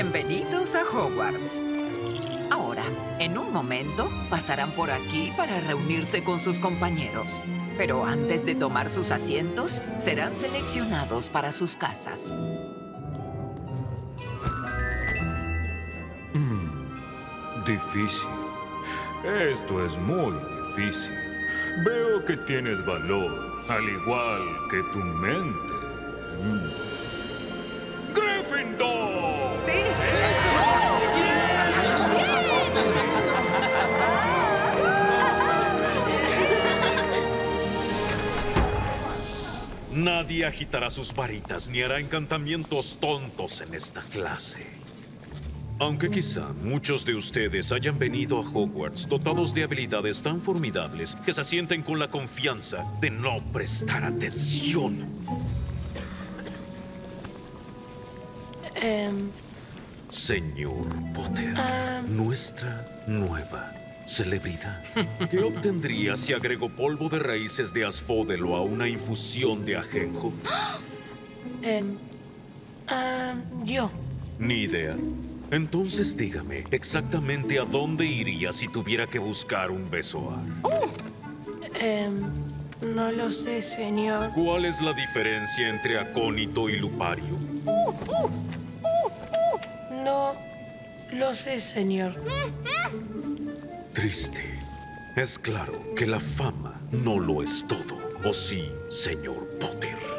Bienvenidos a Hogwarts. Ahora, en un momento, pasarán por aquí para reunirse con sus compañeros. Pero antes de tomar sus asientos, serán seleccionados para sus casas. Difícil. Esto es muy difícil. Veo que tienes valor, al igual que tu mente. ¡Gryffindor! ¡Sí! Nadie agitará sus varitas ni hará encantamientos tontos en esta clase. Aunque quizá muchos de ustedes hayan venido a Hogwarts dotados de habilidades tan formidables que se sienten con la confianza de no prestar atención. Señor Potter, nuestra nueva celebridad. ¿Qué obtendría si agrego polvo de raíces de asfódelo a una infusión de ajenjo? Yo. Ni idea. Entonces dígame, exactamente a dónde iría si tuviera que buscar un besoar. No lo sé, señor. ¿Cuál es la diferencia entre acónito y lupario? No lo sé, señor. Triste. Es claro que la fama no lo es todo. ¿O sí, señor Potter?